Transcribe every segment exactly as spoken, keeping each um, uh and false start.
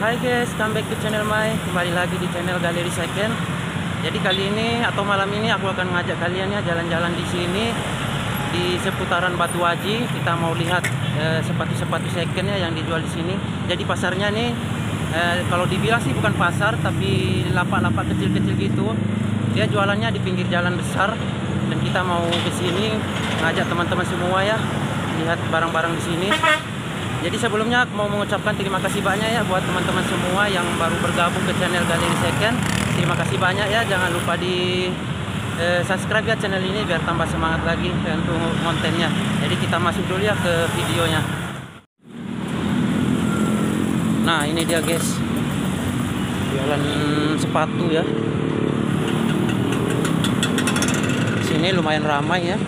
Hai guys, come back to channel Mai. Kembali lagi di channel Galeri Second. Jadi kali ini atau malam ini aku akan ngajak kalian ya jalan-jalan di sini di seputaran Batu Aji. Kita mau lihat eh, sepatu-sepatu second ya yang dijual di sini. Jadi pasarnya nih eh, kalau dibilang sih bukan pasar tapi lapak-lapak kecil-kecil gitu. Dia jualannya di pinggir jalan besar dan kita mau ke sini ngajak teman-teman semua ya lihat barang-barang di sini. Jadi sebelumnya mau mengucapkan terima kasih banyak ya buat teman-teman semua yang baru bergabung ke channel Galeri Second. Terima kasih banyak ya, jangan lupa di eh, subscribe ya channel ini biar tambah semangat lagi untuk kontennya. Jadi kita masuk dulu ya ke videonya. Nah ini dia guys, jualan sepatu ya. Sini lumayan ramai ya.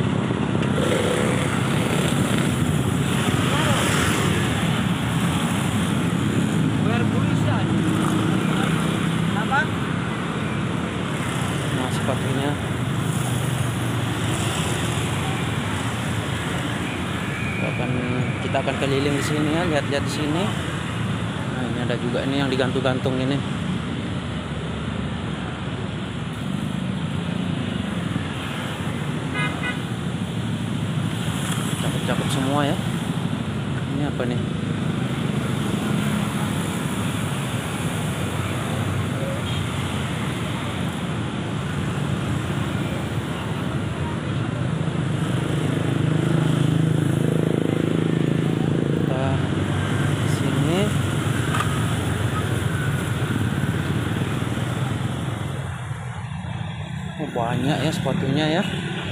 Sepatunya kita akan kita akan keliling di sini ya, lihat-lihat di sini. Nah ini ada juga ini yang digantung-gantung ini. Cakep-cakep semua ya. Ini apa nih? Oh, banyak ya sepatunya ya.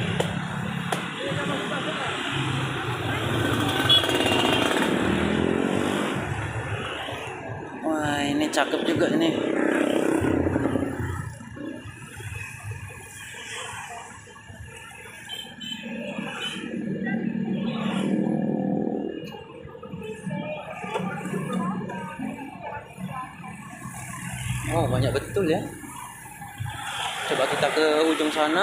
Wah ini cakep juga ini. Oh banyak betul ya. Coba kita ke ujung sana.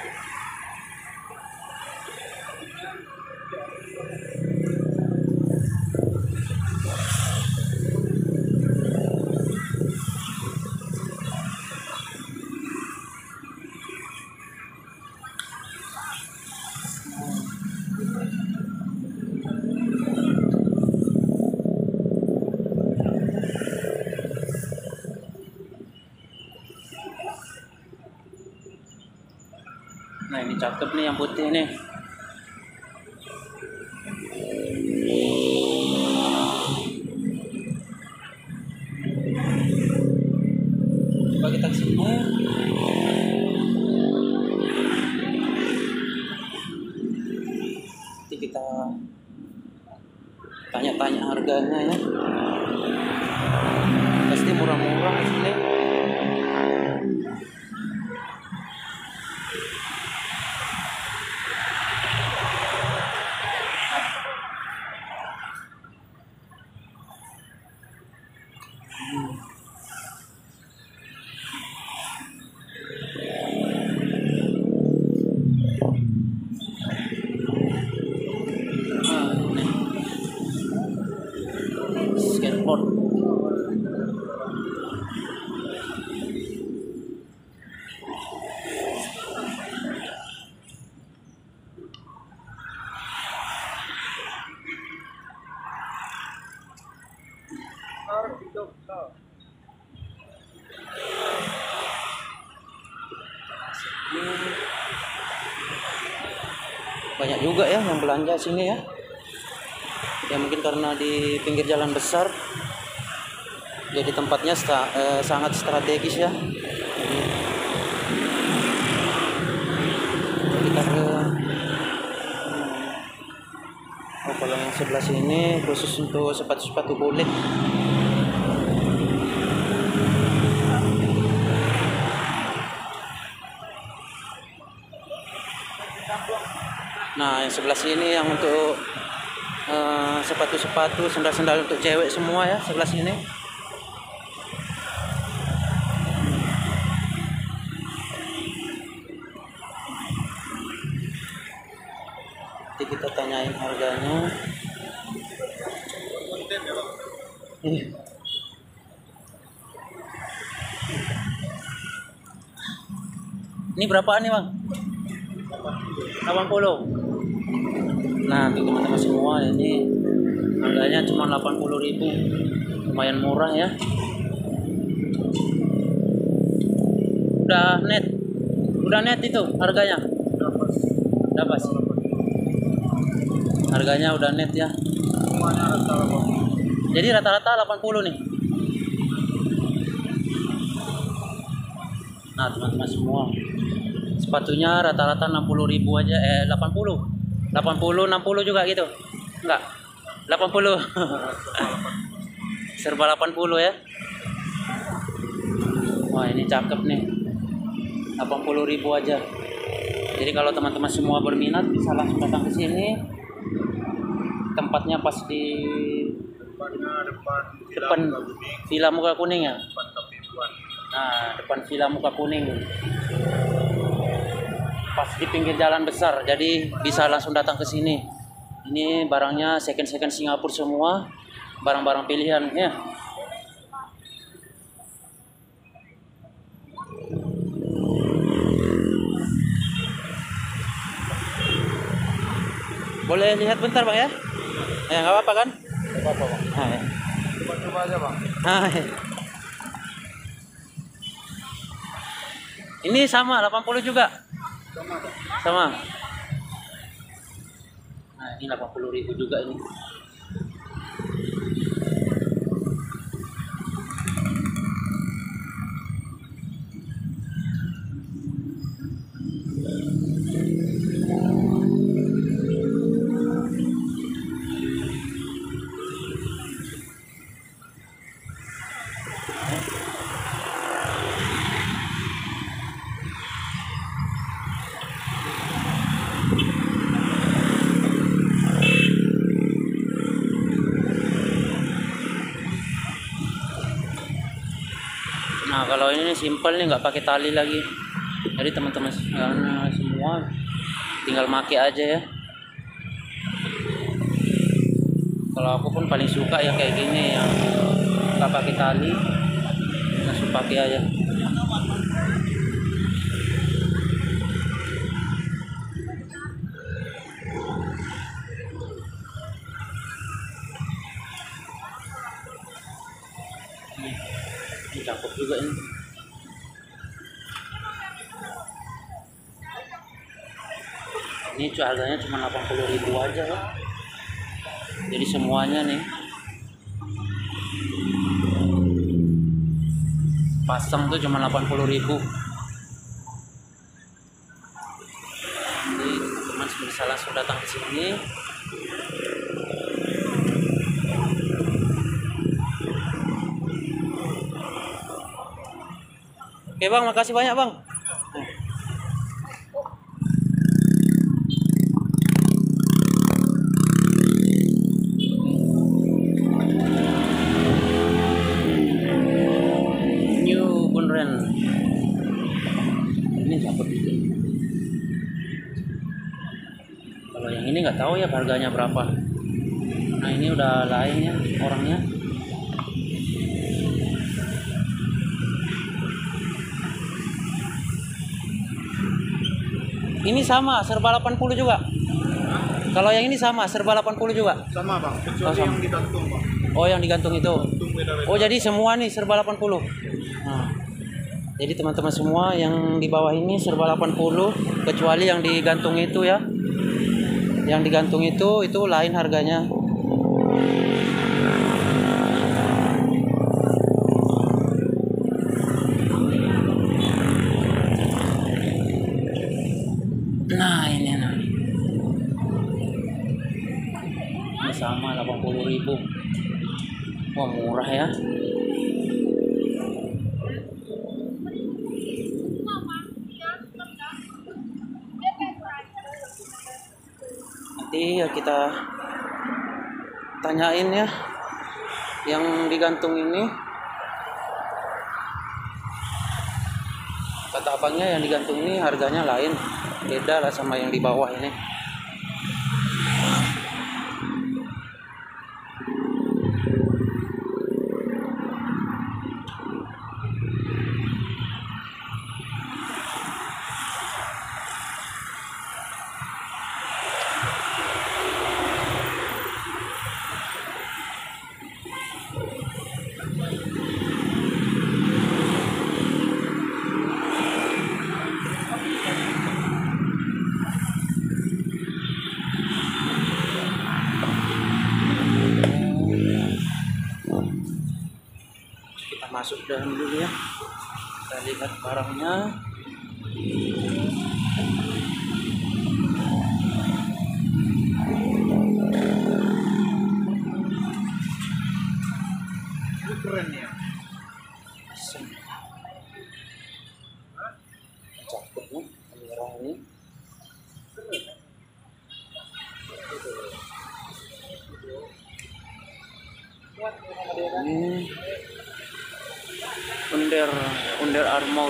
Nah ini cakep nih yang putih nih. Coba kita kesini. Nanti kita tanya-tanya harganya ya. Pasti murah-murah di sini. Skateboard. Banyak juga ya yang belanja sini ya. Ya mungkin karena di pinggir jalan besar, jadi tempatnya sta, eh, sangat strategis ya. Jadi, kita ke oh, kalau yang sebelah sini khusus untuk sepatu-sepatu kulit. Nah yang sebelah sini yang untuk uh, sepatu-sepatu, sendal-sendal untuk cewek semua ya sebelah sini. Nanti kita tanyain harganya. Ini berapaan nih bang? delapan puluh. Nah tuh teman-teman semua, ini harganya cuma delapan puluh ribu, lumayan murah ya. Udah net, udah net itu harganya. Dapat sih. Harganya udah net ya. Jadi rata-rata delapan puluh nih. Nah teman-teman semua, sepatunya rata-rata enam puluh ribu aja, eh delapan puluh, delapan puluh, enam puluh juga gitu, enggak, delapan puluh, serba delapan puluh ya. Wah ini cakep nih, delapan puluh ribu aja. Jadi kalau teman-teman semua berminat bisa langsung datang ke sini. Tempatnya pas di depan Villa Muka Kuning ya. Nah, depan Villa Muka Kuning. Pas di pinggir jalan besar. Jadi bisa langsung datang ke sini. Ini barangnya second-second Singapura semua. Barang-barang pilihan ya. Boleh lihat bentar bang ya? Ya nggak apa-apa kan? Nggak apa-apa bang. Nah, ya. Coba-coba aja bang. Nah, ya. Ini sama delapan puluh juga. Sama bang. Sama. Nah ini delapan puluh ribu juga ini. Nah kalau ini simple nih, nggak pakai tali lagi. Jadi teman-teman semua tinggal make aja ya. Kalau aku pun paling suka ya kayak gini, yang nggak pakai tali, langsung pakai aja. Ini cakep juga ini. Ini harganya cuma delapan puluh ribu aja ya. Jadi semuanya nih pasang tuh cuma delapan puluh ribu. Jadi teman bisa langsung datang ke sini. Oke bang, makasih banyak bang. New Bunren. Ini cakep juga. Kalau yang ini nggak tahu ya harganya berapa. Nah ini udah lain ya orangnya. Ini sama, serba delapan puluh juga. Kalau yang ini sama, serba delapan puluh juga. Sama bang, kecuali oh, sama. Yang digantung bang. Oh yang digantung itu. Gantung beda-beda. Oh jadi semua nih serba delapan puluh. Nah, jadi teman-teman semua yang di bawah ini serba delapan puluh, kecuali yang digantung itu ya. Yang digantung itu itu lain harganya. Nah ini nah. Ini sama delapan puluh ribu. Wah murah ya. Nanti ya kita tanyain ya yang digantung ini. Kata abangnya yang digantung ini harganya lain, beda lah sama yang di bawah ini. masuk dalam dulu ya. Kita lihat barangnya. Ini keren ya. Cakepnya kamera ini. Ini Under Under Armour.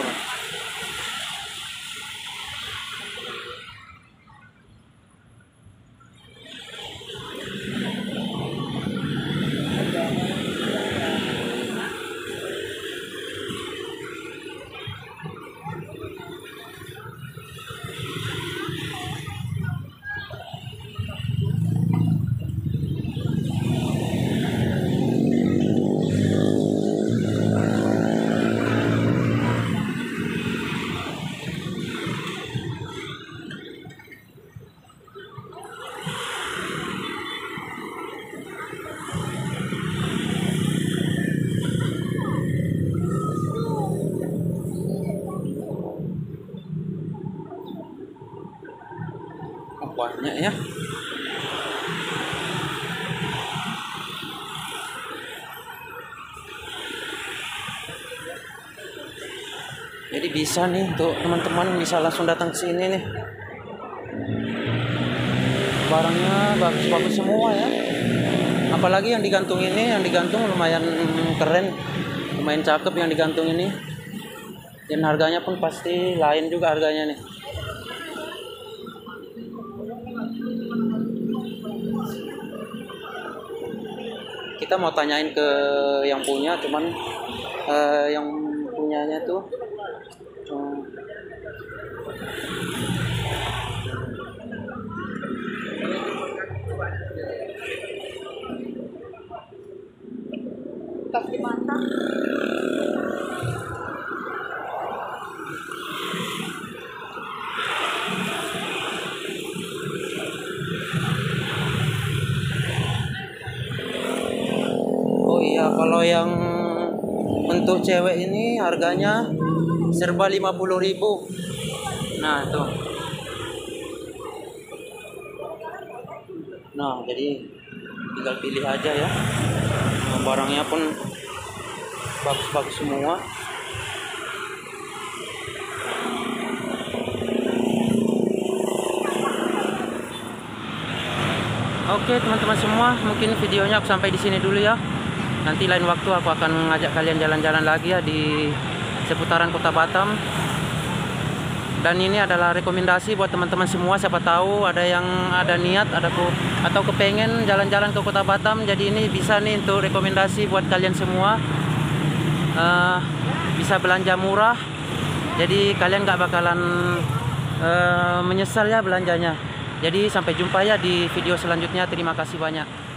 Banyak ya. Jadi bisa nih untuk teman-teman bisa langsung datang ke sini nih. Barangnya bagus-bagus semua ya. Apalagi yang digantung ini, yang digantung lumayan keren, lumayan cakep yang digantung ini. Dan harganya pun pasti lain juga harganya nih. Kita mau tanyain ke yang punya, cuman uh, yang punyanya tuh um, kasih mata. Oh iya, kalau yang untuk cewek ini harganya serba lima puluh ribu. Nah, tuh. Nah, jadi tinggal pilih aja ya. Nah, barangnya pun bagus-bagus semua. Oke, teman-teman semua, mungkin videonya aku sampai di sini dulu ya. Nanti lain waktu aku akan mengajak kalian jalan-jalan lagi ya di seputaran Kota Batam. Dan ini adalah rekomendasi buat teman-teman semua, siapa tahu ada yang ada niat ada ku, atau kepengen jalan-jalan ke Kota Batam. Jadi ini bisa nih untuk rekomendasi buat kalian semua. Uh, bisa belanja murah. Jadi kalian nggak bakalan uh, menyesal ya belanjanya. Jadi sampai jumpa ya di video selanjutnya. Terima kasih banyak.